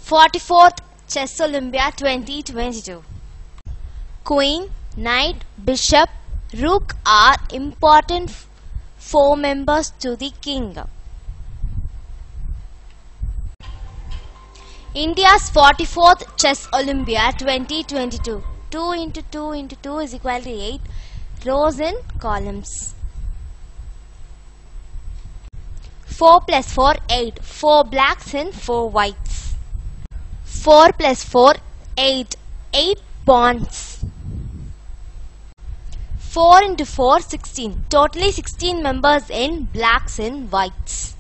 44th Chess Olympiad 2022. Queen, Knight, Bishop, Rook are important four members to the king. India's 44th Chess Olympiad 2022. 2 into 2 into 2 is equal to 8 rows in columns. 4 plus 4, 8. 4 blacks and 4 whites. 4 plus 4, 8. 8 pawns. 4 into 4, 16. Totally 16 members in blacks and whites.